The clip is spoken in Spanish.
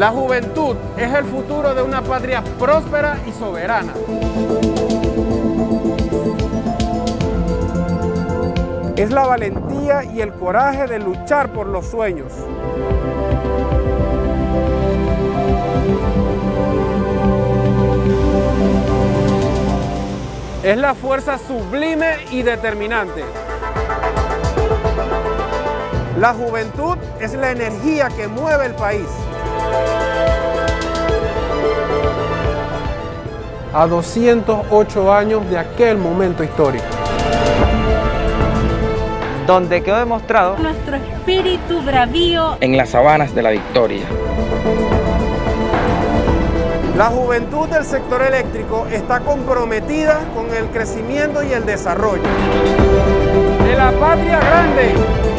La juventud es el futuro de una patria próspera y soberana. Es la valentía y el coraje de luchar por los sueños. Es la fuerza sublime y determinante. La juventud es la energía que mueve el país. A 208 años de aquel momento histórico, donde quedó demostrado nuestro espíritu bravío en las sabanas de la victoria. La juventud del sector eléctrico está comprometida con el crecimiento y el desarrollo de la patria grande.